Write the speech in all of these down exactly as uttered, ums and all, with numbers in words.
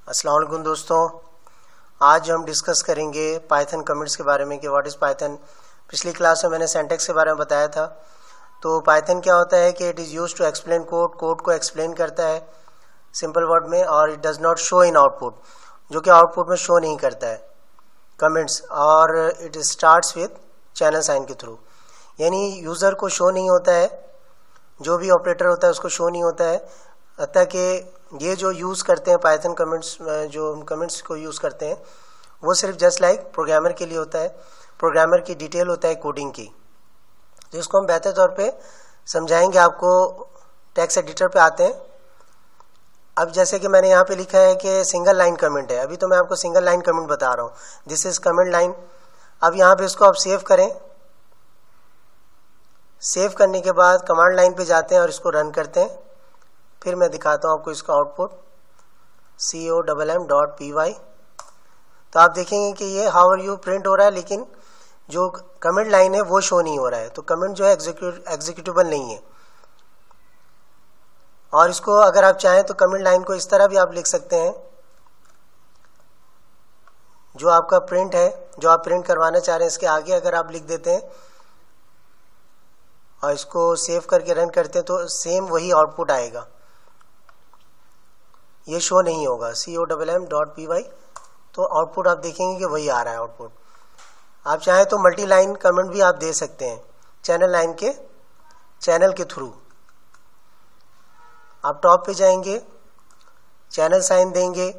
अस्सलाम वालेकुम दोस्तों, आज हम डिस्कस करेंगे पाइथन कमेंट्स के बारे में कि व्हाट इज़ पाइथन। पिछली क्लास में मैंने सिंटैक्स के बारे में बताया था। तो पाइथन क्या होता है कि it is used to explain code, code को एक्सप्लेन करता है सिंपल वर्ड में, और it does not show in output, जो कि आउटपुट में शो नहीं करता है कमेंट्स, और it starts with channel sign के थ्रू, यानी यूज़र को शो नहीं होता है, जो भी ऑपरेटर होता है उसको शो नहीं होता है। अतः कि ये जो यूज़ करते हैं पाइथन कमेंट्स, जो हम कमेंट्स को यूज़ करते हैं वो सिर्फ जस्ट लाइक प्रोग्रामर के लिए होता है, प्रोग्रामर की डिटेल होता है कोडिंग की। तो इसको हम बेहतर तौर पे समझाएंगे आपको। टेक्स्ट एडिटर पे आते हैं। अब जैसे कि मैंने यहाँ पे लिखा है कि सिंगल लाइन कमेंट है, अभी तो मैं आपको सिंगल लाइन कमेंट बता रहा हूँ, दिस इज कमेंट लाइन। अब यहाँ पे इसको आप सेव करें। सेव करने के बाद कमांड लाइन पे जाते हैं और इसको रन करते हैं। फिर मैं दिखाता हूँ आपको इसका output, C O double M dot P Y. तो आप देखेंगे कि ये हाउ आर यू प्रिंट हो रहा है, लेकिन जो कमेंट लाइन है वो शो नहीं हो रहा है। तो कमेंट जो है एग्जीक्यूटेबल नहीं है। और इसको अगर आप चाहें तो कमेंट लाइन को इस तरह भी आप लिख सकते हैं, जो आपका प्रिंट है, जो आप प्रिंट करवाना चाह रहे हैं, इसके आगे अगर आप लिख देते हैं और इसको सेव करके रन करते हैं तो सेम वही आउटपुट आएगा, ये शो नहीं होगा, C O double M dot P Y. तो आउटपुट आप देखेंगे कि वही आ रहा है आउटपुट। आप चाहें तो मल्टी लाइन कमेंट भी आप दे सकते हैं चैनल लाइन के चैनल के थ्रू। आप टॉप पे जाएंगे, चैनल साइन देंगे,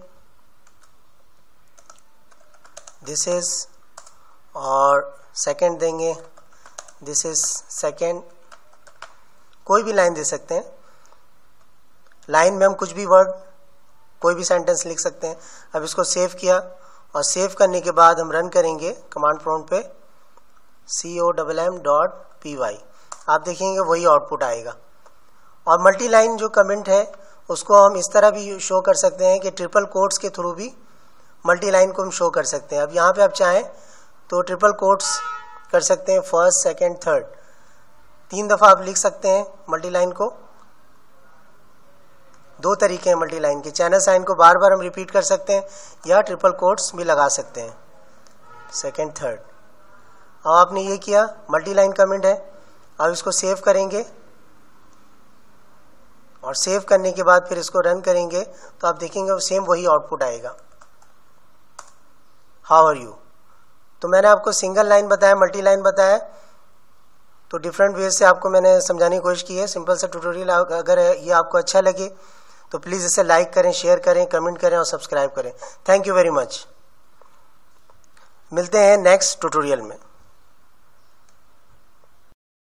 दिस इज, और सेकंड देंगे, दिस इज सेकंड। कोई भी लाइन दे सकते हैं। लाइन में हम कुछ भी वर्ड, कोई भी सेंटेंस लिख सकते हैं। अब इसको सेव किया और सेव करने के बाद हम रन करेंगे कमांड प्रॉम्प्ट पे, C O double M dot P Y. आप देखेंगे वही आउटपुट आएगा। और मल्टी लाइन जो कमेंट है उसको हम इस तरह भी शो कर सकते हैं कि ट्रिपल कोट्स के थ्रू भी मल्टी लाइन को हम शो कर सकते हैं। अब यहाँ पे आप चाहें तो ट्रिपल कोट्स कर सकते हैं, फर्स्ट, सेकेंड, थर्ड, तीन दफ़ा आप लिख सकते हैं मल्टी लाइन को। दो तरीके हैं मल्टी लाइन के, चैनल साइन को बार बार हम रिपीट कर सकते हैं या ट्रिपल कोट्स भी लगा सकते हैं, सेकेंड, थर्ड। अब आपने ये किया, मल्टी लाइन कमेंट है। अब इसको सेव करेंगे और सेव करने के बाद फिर इसको रन करेंगे तो आप देखेंगे सेम वही आउटपुट आएगा, हाउ आर यू। तो मैंने आपको सिंगल लाइन बताया, मल्टी लाइन बताया, तो डिफरेंट वे से आपको मैंने समझाने की कोशिश की है। सिंपल सा ट्यूटोरियल। अगर ये आपको अच्छा लगे तो प्लीज़ इसे लाइक करें, शेयर करें, कमेंट करें और सब्सक्राइब करें। Thank you very much. मिलते हैं नेक्स्ट ट्यूटोरियल में।